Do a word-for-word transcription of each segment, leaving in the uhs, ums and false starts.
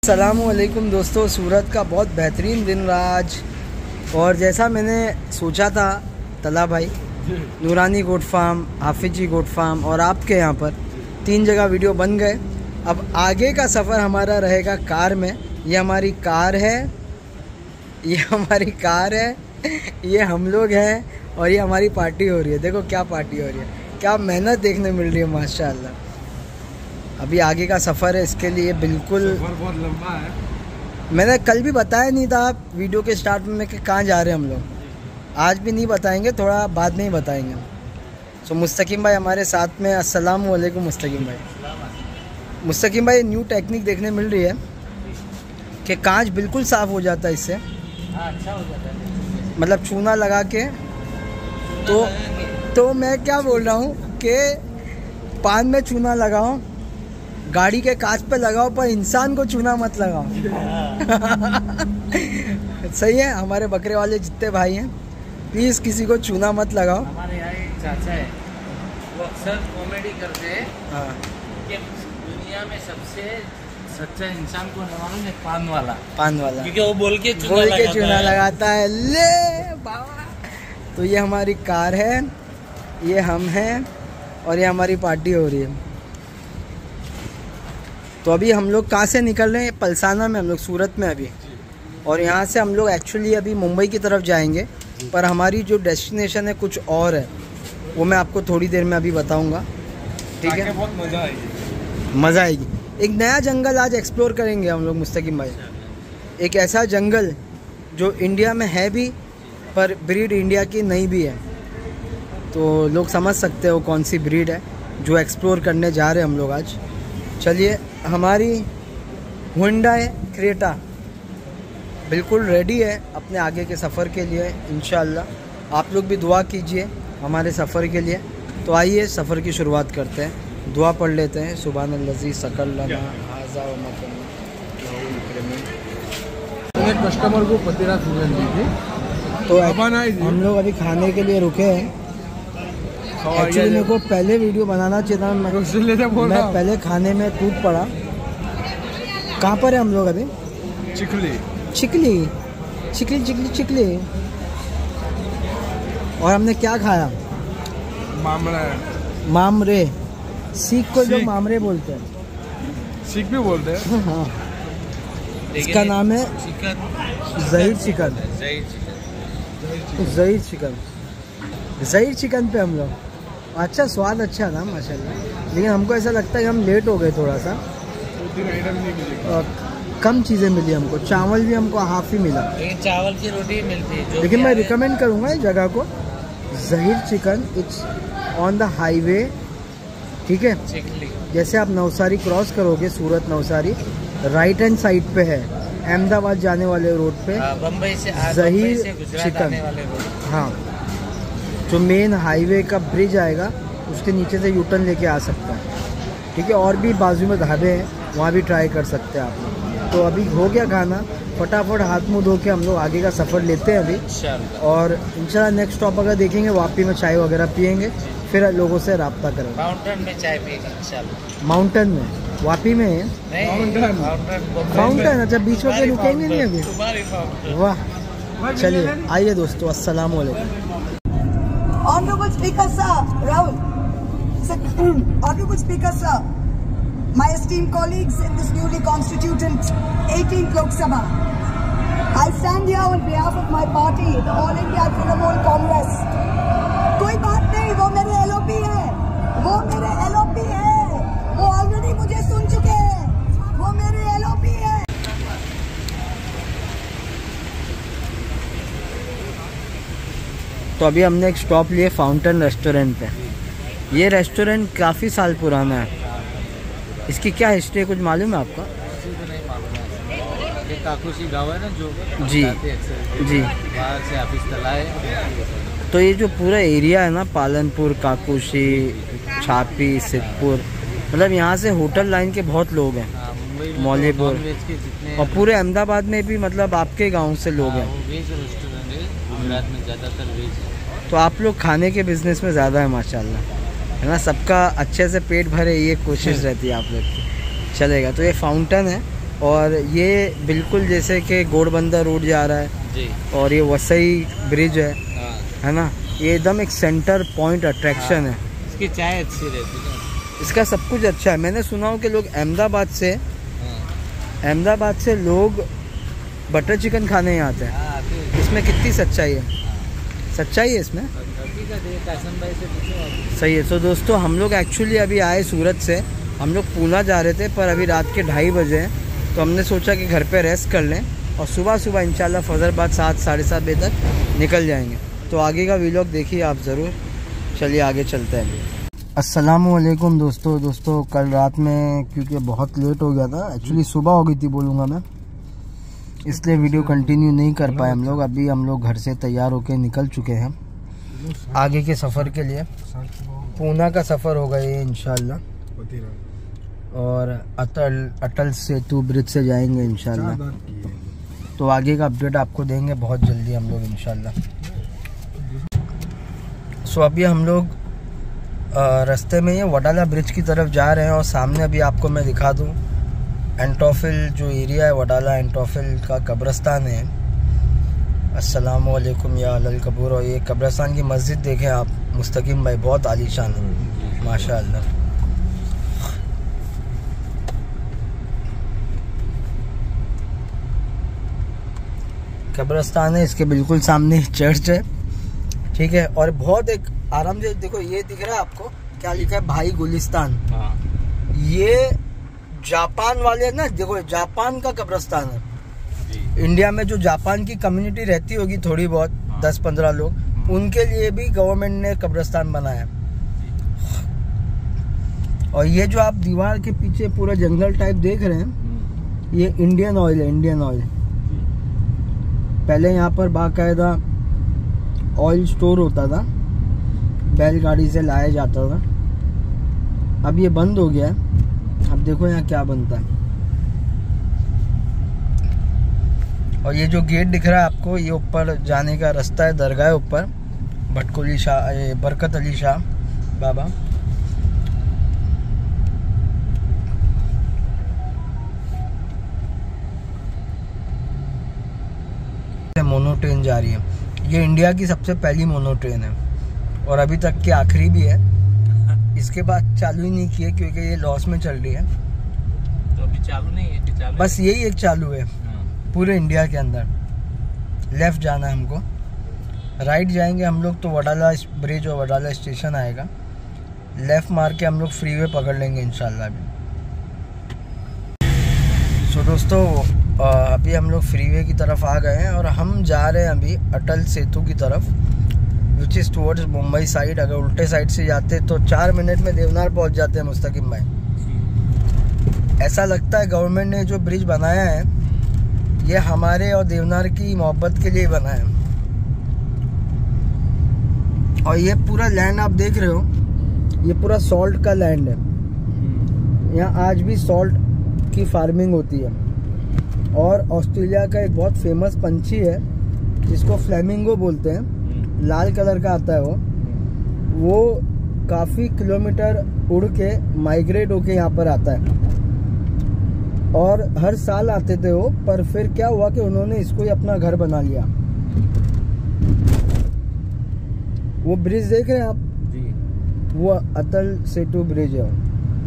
अस्सलामुअलैकुम दोस्तों, सूरत का बहुत बेहतरीन दिन रहा आज। और जैसा मैंने सोचा था, तला भाई, नूरानी गोट फार्म, हाफिज जी गोट फार्म और आपके यहाँ पर तीन जगह वीडियो बन गए। अब आगे का सफ़र हमारा रहेगा कार में। ये हमारी कार है, ये हमारी कार है, ये हम लोग हैं और ये हमारी पार्टी हो रही है। देखो क्या पार्टी हो रही है, क्या मेहनत देखने मिल रही है माशाल्लाह। अभी आगे का सफ़र है, इसके लिए बिल्कुल सफ़र बहुत लंबा है। मैंने कल भी बताया नहीं था वीडियो के स्टार्ट में कि कहाँ जा रहे हैं हम लोग। आज भी नहीं बताएंगे, थोड़ा बाद में ही बताएंगे। सो मुस्तकीम भाई हमारे साथ में। अस्सलाम वालेकुम मुस्तकीम भाई। मुस्तकीम भाई न्यू टेक्निक देखने मिल रही है कि कांच बिल्कुल साफ़ हो जाता है इससे। अच्छा हो जाता है, मतलब चूना लगा के। तो तो मैं क्या बोल रहा हूँ कि पान में चूना लगाओ, गाड़ी के कांच पे लगाओ, पर इंसान को चूना मत लगाओ। सही है। हमारे बकरे वाले जितने भाई हैं, प्लीज़ किसी को चूना मत लगाओ। हमारे यहाँ एक चाचा है, वो अक्सर कॉमेडी करते हैं हाँ, कि दुनिया में सबसे सच्चा इंसान को मालूम है, पान वाला। पान वाला, क्योंकि वो बोल के चूना बोल के लगाता चूना है। लगाता है। ले बाबा। तो ये हमारी कार है, ये हम हैं और ये हमारी पार्टी हो रही है। तो अभी हम लोग कहाँ से निकल रहे हैं? पलसाना में हम लोग, सूरत में अभी। और यहाँ से हम लोग एक्चुअली अभी मुंबई की तरफ जाएंगे, पर हमारी जो डेस्टिनेशन है कुछ और है, वो मैं आपको थोड़ी देर में अभी बताऊँगा। ठीक है, बहुत मज़ा आएगी। मज़ा आएगी। एक नया जंगल आज एक्सप्लोर करेंगे हम लोग मुस्तकीम भाई। एक ऐसा जंगल जो इंडिया में है भी, पर ब्रीड इंडिया की नहीं भी है। तो लोग समझ सकते हो कौन सी ब्रीड है जो एक्सप्लोर करने जा रहे हैं हम लोग आज। चलिए, हमारी हुंडई क्रेटा बिल्कुल रेडी है अपने आगे के सफ़र के लिए इंशाअल्लाह। आप लोग भी दुआ कीजिए हमारे सफ़र के लिए। तो आइए सफ़र की शुरुआत करते हैं, दुआ पढ़ लेते हैं। सुभानल्लाज़ी सकल लना हाज़ा व मकन। एक कस्टमर को पतीरा सूजन दी थी, तो अपन आई थी। हम लोग अभी खाने के लिए रुके हैं। एक्चुअली मेरे को पहले वीडियो बनाना चाहिए था, मैं, बोल मैं रहा हूँ। पहले खाने में टूट पड़ा। कहाँ पर है हम लोग अभी? चिखली चिकली चिकली चिकली चिकली। और हमने क्या खाया? मामला है, मामरे। सीख को जो सीख। मामरे बोलते हैं। सीख भी बोलते हैं। हाँ, इसका नाम है chicken, Zaheer chicken. Zaheer chicken. Zaheer chicken, Zaheer chicken पे हम लोग। अच्छा, स्वाद अच्छा था माशाल्लाह, लेकिन हमको ऐसा लगता है कि हम लेट हो गए थोड़ा सा। दो तीन आइटम नहीं मिलेगी। और कम चीज़ें मिली हमको। चावल भी हमको हाफ ही मिला, लेकिन चावल की रोटी मिलती है। जो लेकिन कि मैं हमें- रिकमेंड करूँगा इस जगह को, Zaheer chicken. It's on the highway, ठीक है। चिकली जैसे आप नवसारी क्रॉस करोगे, Surat Navsari, right hand side पे है, अहमदाबाद जाने वाले रोड पे। हाँ, बम्बई से आ- ज़हीर बम्बई से गुजरात चिकन। आने वाले लोग। हाँ, जो मेन हाईवे का ब्रिज आएगा उसके नीचे से यूटर्न लेके आ सकता है, ठीक है। और भी बाजू में ढाबे हैं, वहाँ भी ट्राई कर सकते हैं आप लोग। तो अभी हो गया खाना, फटाफट हाथ मुंह धो के हम लोग आगे का सफ़र लेते हैं अभी। इंशाल्लाह। और इंशाल्लाह नेक्स्ट स्टॉप अगर देखेंगे, वापी में चाय वगैरह पियेंगे, फिर लोगों से रब्ता करेंगे। माउंटेन में चाय पिएगा इंशाल्लाह। माउंटेन में, वापी में है नहीं, माउंटेन। Mountain Bombay mountain. अच्छा, बीच में तुम्हारी रुकेंगे नहीं माउंटेन, अभी? तुम्हारी माउंटेन। वाह, चलिए आइए दोस्तों। अस्सलाम वालेकुम। Honorable Speaker Sir, Rahul. Sir, Honorable Speaker Sir, my esteemed colleagues in this newly constituted eighteenth Lok Sabha, I stand here on behalf of my party, the All India Trinamool Congress. कोई बात नहीं, वो मेरे L O P है, वो मेरे L O P है, वो ऑलरेडी मुझे सुन चुके हैं, वो मेरे L O P है। तो अभी हमने एक स्टॉप लिए फाउंटेन रेस्टोरेंट पे। ये रेस्टोरेंट काफ़ी साल पुराना है। इसकी क्या हिस्ट्री है, कुछ मालूम है आपका? किसी को नहीं मालूम है। ये काकुशी गाँव है ना, जो जी। जाते हैं अक्सर। जी। बाहर से ऑफिस तला है। तो ये जो पूरा एरिया है ना, पालनपुर, काकुशी, छापी, सिद्धपुर, मतलब यहाँ से होटल लाइन के बहुत लोग हैं। हाँ, मुंबई में मौलीपुर। तो नॉन-वेज के जितने और पूरे अहमदाबाद में भी, मतलब आपके गांव से लोग हाँ, हैं। वो वेज रेस्टोरेंट है। गुजरात में ज़्यादातर वेज है। तो आप लोग खाने के बिजनेस में ज़्यादा है माशाल्लाह, है ना। सबका अच्छे से पेट भरे, ये कोशिश रहती है आप लोग की। चलेगा। तो ये फाउंटेन है और ये बिल्कुल जैसे कि घोड़बंदर रोड जा रहा है जी। और ये वसई ब्रिज है, हाँ। है ना, ये एकदम एक सेंटर पॉइंट अट्रैक्शन है। इसकी चाय अच्छी रहती है, इसका सब कुछ अच्छा है। मैंने सुना हूँ कि लोग अहमदाबाद से अहमदाबाद से लोग बटर चिकन खाने यहाँ आते हैं। हाँ, तो इसमें कितनी सच्चाई है? सच्चाई है इसमें? हकीकत है, कासिम भाई से पूछो। सही है। तो दोस्तों हम लोग एक्चुअली अभी आए सूरत से, हम लोग पूना जा रहे थे, पर अभी रात के ढाई बजे हैं, तो हमने सोचा कि घर पे रेस्ट कर लें और सुबह सुबह इंशाल्लाह फजरबाद सात साढ़े सात बजे तक निकल जाएंगे। तो आगे का वीलॉग देखिए आप ज़रूर। चलिए आगे चलते हैं। अस्सलामुअलैकुम दोस्तों दोस्तों कल रात में क्योंकि बहुत लेट हो गया था, एक्चुअली सुबह हो गई थी बोलूँगा मैं, इसलिए वीडियो कंटिन्यू नहीं कर पाए हम लोग। अभी हम लोग घर से तैयार होकर निकल चुके हैं आगे के सफ़र के लिए। पूना का सफ़र होगा ये इंशाल्लाह, और अटल अटल सेतु ब्रिज से जाएंगे इंशाल्लाह। तो आगे का अपडेट आपको देंगे बहुत जल्दी हम लोग इंशाल्लाह। सो अभी हम लोग रास्ते में ये वडाला ब्रिज की तरफ जा रहे हैं, और सामने अभी आपको मैं दिखा दूँ एंटोफिल जो एरिया है, वडाला एंटोफिल का कब्रिस्तान है। अस्सलाम वालेकुम या अल कबूर। और ये कब्रिस्तान की मस्जिद देखें आप मुस्तकीम भाई, बहुत आलीशान है माशाअल्लाह। कब्रिस्तान है, इसके बिल्कुल सामने चर्च है, ठीक है। और बहुत एक आराम से देखो, ये दिख रहा है आपको क्या लिखा है, भाई गुलिस्तान। हाँ। ये जापान वाले ना, देखो जापान का कब्रिस्तान है। इंडिया में जो जापान की कम्युनिटी रहती होगी थोड़ी बहुत, हाँ। दस पंद्रह लोग, उनके लिए भी गवर्नमेंट ने कब्रिस्तान बनाया। और ये जो आप दीवार के पीछे पूरा जंगल टाइप देख रहे हैं, ये इंडियन ऑयल है, इंडियन ऑयल। पहले यहाँ पर बाकायदा ऑयल स्टोर होता था, बैलगाड़ी से लाया जाता था। अब ये बंद हो गया है। अब देखो यहाँ क्या बनता है। और ये जो गेट दिख रहा है आपको, ये ऊपर जाने का रास्ता है, दरगाह है ऊपर, भटकुली शाह, ये बरकत अली शाह बाबा। मोनो ट्रेन जा रही है, ये इंडिया की सबसे पहली मोनो ट्रेन है और अभी तक की आखिरी भी है। इसके बाद चालू ही नहीं किए क्योंकि ये लॉस में चल रही है। तो अभी चालू नहीं है, अभी चालू बस यही एक चालू है हाँ। पूरे इंडिया के अंदर। लेफ्ट जाना है हमको, राइट जाएंगे हम लोग तो वडाला ब्रिज और वडाला स्टेशन आएगा। लेफ्ट मार के हम लोग फ्रीवे पकड़ लेंगे इंशाल्लाह अभी। सो दोस्तों अभी हम लोग फ्रीवे की तरफ आ गए हैं और हम जा रहे हैं अभी अटल सेतु की तरफ, which is towards Mumbai side. अगर उल्टे साइड से जाते तो चार मिनट में देवनार पहुंच जाते हैं मुस्तकीम भाई। ऐसा लगता है गवर्नमेंट ने जो ब्रिज बनाया है ये हमारे और देवनार की मोहब्बत के लिए बना है। और ये पूरा लैंड आप देख रहे हो, ये पूरा सॉल्ट का लैंड है। यहाँ आज भी सॉल्ट की फार्मिंग होती है। और ऑस्ट्रेलिया का एक बहुत फेमस पंछी है जिसको फ्लेमिंगो बोलते हैं, लाल कलर का आता है वो वो काफ़ी किलोमीटर उड़ के माइग्रेट होके यहाँ पर आता है। और हर साल आते थे वो, पर फिर क्या हुआ कि उन्होंने इसको ही अपना घर बना लिया। वो ब्रिज देख रहे हैं आप जी, वो अटल सेतु ब्रिज है,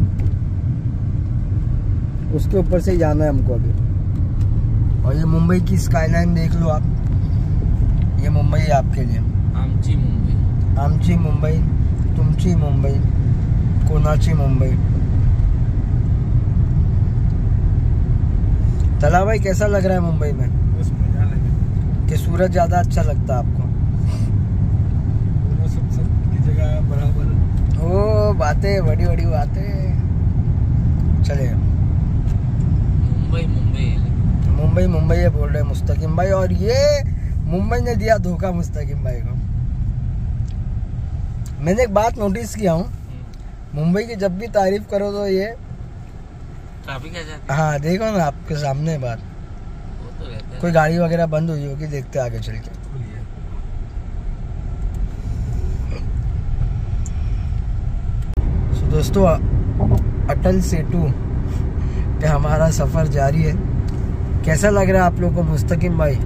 उसके ऊपर से जाना है हमको अभी। और ये मुंबई की स्काईलाइन देख लो आप, ये मुंबई है आपके लिए। आमची मुंबई, आमची मुंबई, तुमची मुंबई, कोनाची मुंबई। तला भाई कैसा लग रहा है मुंबई में? बस मजा लगे कि सूरज ज़्यादा अच्छा लगता है आपको? दोनों सब सब की जगह बराबर। ओ बातें, बड़ी बड़ी बातें। चलिए मुंबई मुंबई है। मुंबई मुंबई है बोल रहे हैं मुस्तकीम भाई, और ये मुंबई ने दिया धोखा मुस्तकीम भाई को। मैंने एक बात नोटिस किया हूँ, मुंबई की जब भी तारीफ करो तो ये ट्रैफिक आ जाती है। हाँ देखो ना आपके सामने बात, वो तो रहता है। कोई गाड़ी वगैरह बंद हुई होगी, देखते आगे चल के। so, दोस्तों अटल सेतु पे हमारा सफ़र जारी है। कैसा लग रहा है आप लोग को मुस्तकिम भाई?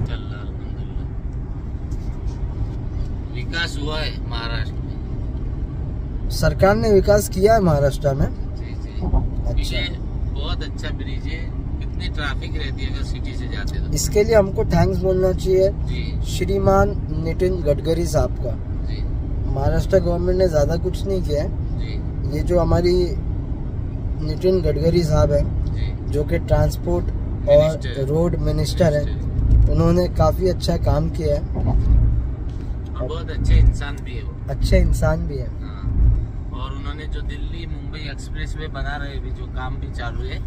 विकास हुआ है महाराष्ट्र में, सरकार ने विकास किया है महाराष्ट्र में। जी जी। अच्छा, ये बहुत अच्छा ब्रिज है। कितनी ट्रैफिक रहती है अगर सिटी से जाते तो। इसके लिए हमको थैंक्स बोलना चाहिए जी श्रीमान नितिन गडकरी साहब का। जी महाराष्ट्र गवर्नमेंट ने ज़्यादा कुछ नहीं किया है। जी ये जो हमारी नितिन गडकरी साहब है, जी जो कि ट्रांसपोर्ट और मिनिस्टर। रोड मिनिस्टर है, उन्होंने काफ़ी अच्छा काम किया है। और बहुत अच्छे इंसान भी है वो। अच्छे इंसान भी है। हाँ। और उन्होंने जो दिल्ली मुंबई एक्सप्रेस वे बना रहे भी, जो काम भी चालू है,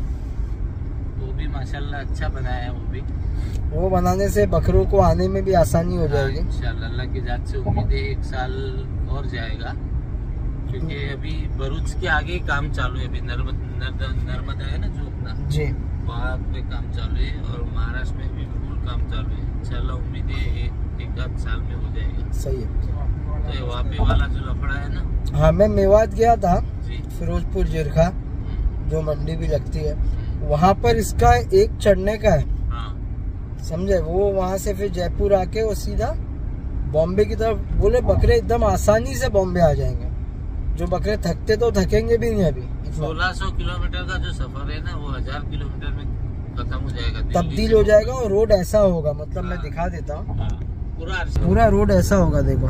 वो भी माशाल्लाह अच्छा बनाया है। वो भी वो बनाने से बकरों को आने में भी आसानी हो जाएगी। इंशाल्लाह अल्लाह की जात से उम्मीद है एक साल और जाएगा, क्योंकि अभी भरूच के आगे ही काम चालू है। अभी नर्मदा नर्मदा है ना जो अपना, जी, वहाँ पे काम चालू है। और महाराष्ट्र में भी फुल काम चालू है। इंशाल्लाह उम्मीद है एक एक आध साल में हो जाएगा। सही है। तो ये वापी वाला जो लफड़ा है ना, हाँ, मैं मेवात गया था, जी फिरोजपुर जिरखा हम्म, जो मंडी भी लगती है, वहाँ पर इसका एक चढ़ने का है, हाँ समझे। वो वहाँ से फिर जयपुर आके वो सीधा बॉम्बे की तरफ, बोले बकरे एकदम आसानी से बॉम्बे आ जाएंगे। जो बकरे थकते तो थकेंगे भी नहीं अभी। सोलह सौ किलोमीटर का जो सफर है ना, वो हजार किलोमीटर में खत्म हो जाएगा, दिल्ली तब्दील से हो जाएगा और रोड ऐसा होगा, मतलब मैं हाँ। दिखा देता हूँ। हाँ, पूरा अर्सा- पूरा रोड ऐसा होगा, देखो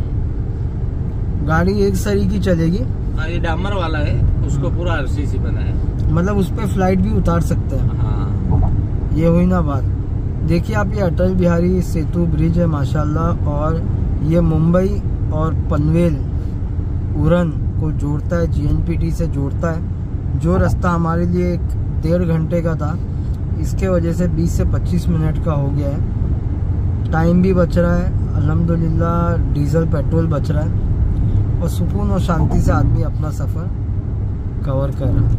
हम्म। गाड़ी एक सरी की चलेगी, हाँ, ये डामर वाला है, उसको पूरा आरसीसी बना है। मतलब उस पर फ्लाइट भी उतार सकते हैं। हाँ ये हुई ना बात। देखिए आप, ये अटल बिहारी सेतु ब्रिज है माशाल्लाह, और ये मुंबई और पनवेल उड़न को जोड़ता है, जीएनपीटी से जोड़ता है। जो रास्ता हमारे लिए एक डेढ़ घंटे का था, इसके वजह से बीस से पच्चीस मिनट का हो गया है। टाइम भी बच रहा है अल्हम्दुलिल्लाह, डीजल पेट्रोल बच रहा है, और सुकून और शांति से आदमी अपना सफ़र कवर कर रहा है।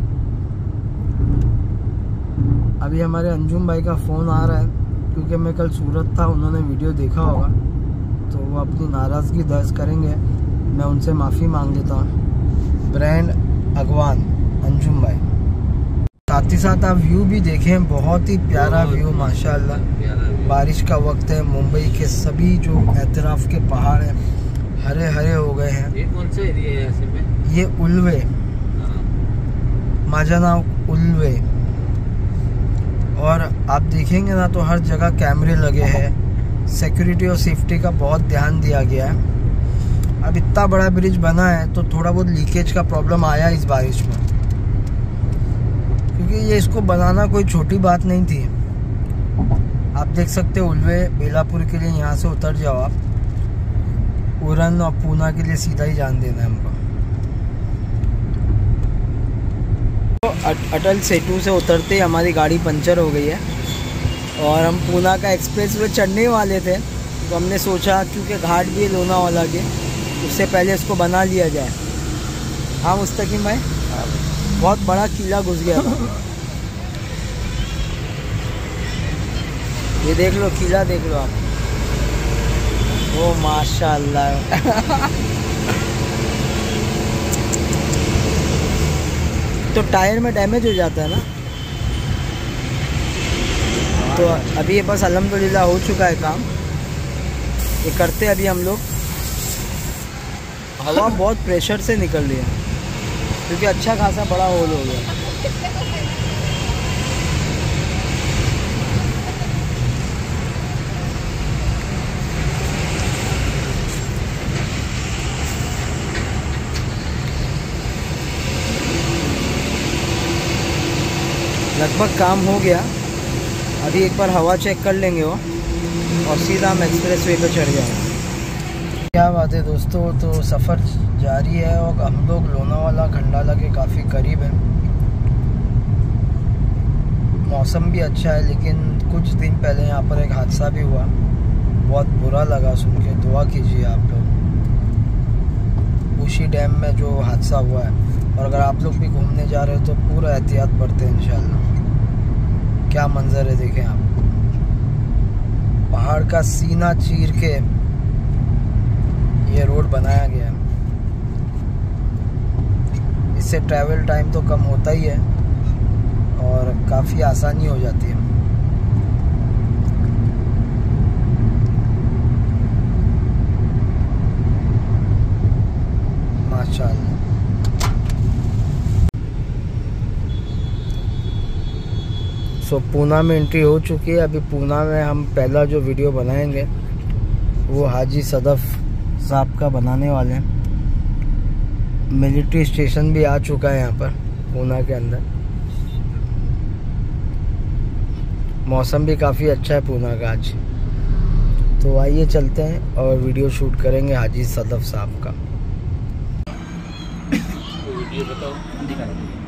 अभी हमारे अंजुम भाई का फ़ोन आ रहा है, क्योंकि मैं कल सूरत था, उन्होंने वीडियो देखा होगा, तो वो अपनी नाराज़गी दर्ज करेंगे। मैं उनसे माफ़ी मांग लेता हूँ। ब्रांड अगवान अंजुम भाई। साथ ही साथ आप व्यू भी देखें, बहुत ही प्यारा व्यू माशाल्लाह। प्यारा भी। बारिश का वक्त है, मुंबई के सभी जो एतराफ़ के पहाड़ हैं हरे हरे हो गए हैं। ये कौन सा एरिया है ऐसे में? ये उल्वे, हाँ, माझा नाम उल्वे। और आप देखेंगे ना तो हर जगह कैमरे लगे हैं, सिक्योरिटी और सेफ्टी का बहुत ध्यान दिया गया है। अब इतना बड़ा ब्रिज बना है तो थोड़ा बहुत लीकेज का प्रॉब्लम आया इस बारिश में, क्योंकि ये इसको बनाना कोई छोटी बात नहीं थी। आप देख सकते हो उल्वे बेलापुर के लिए यहाँ से उतर जाओ आप, उड़न और पूना के लिए सीधा ही जान देना है हमको। तो अटल सेतु से उतरते ही हमारी गाड़ी पंचर हो गई है, और हम पूना का एक्सप्रेस वे चढ़ने वाले थे, तो हमने सोचा क्योंकि घाट भी है लोनावाला के, उससे पहले इसको बना लिया जाए। हाँ मुस्तकिम भाई, बहुत बड़ा किला घुस गया था। ये देख लो, किला देख लो आप। ओ माशाल्लाह। तो टायर में डैमेज हो जाता है ना। तो अभी ये बस अल्हम्दुलिल्लाह हो चुका है काम। ये करते अभी हम लोग। हवा बहुत प्रेशर से निकल रही है, क्योंकि अच्छा खासा बड़ा होल हो गया। लगभग काम हो गया। अभी एक बार हवा चेक कर लेंगे वो, और सीधा हम एक्सप्रेस वे पर चढ़ जाएंगे। क्या बात है दोस्तों, तो सफ़र जारी है और हम लोग लोनावाला खंडाला के काफ़ी करीब हैं। मौसम भी अच्छा है, लेकिन कुछ दिन पहले यहाँ पर एक हादसा भी हुआ, बहुत बुरा लगा सुन के। दुआ कीजिए आप लोग। बुशी डैम में जो हादसा हुआ है, और अगर आप लोग भी घूमने जा रहे हो तो पूरा एहतियात बरतें इंशाल्लाह। क्या मंजर है देखें आप, पहाड़ का सीना चीर के ये रोड बनाया गया है। इससे ट्रैवल टाइम तो कम होता ही है, और काफ़ी आसानी हो जाती है। माशाअल्लाह। सो पूना में एंट्री हो चुकी है। अभी पूना में हम पहला जो वीडियो बनाएंगे वो हाजी सदफ साहब का बनाने वाले हैं। मिलिट्री स्टेशन भी आ चुका है यहाँ पर पूना के अंदर। मौसम भी काफ़ी अच्छा है पूना का आज। तो आइए चलते हैं और वीडियो शूट करेंगे हाजी सदफ साहब का। वीडियो बताओ, दिखा दो।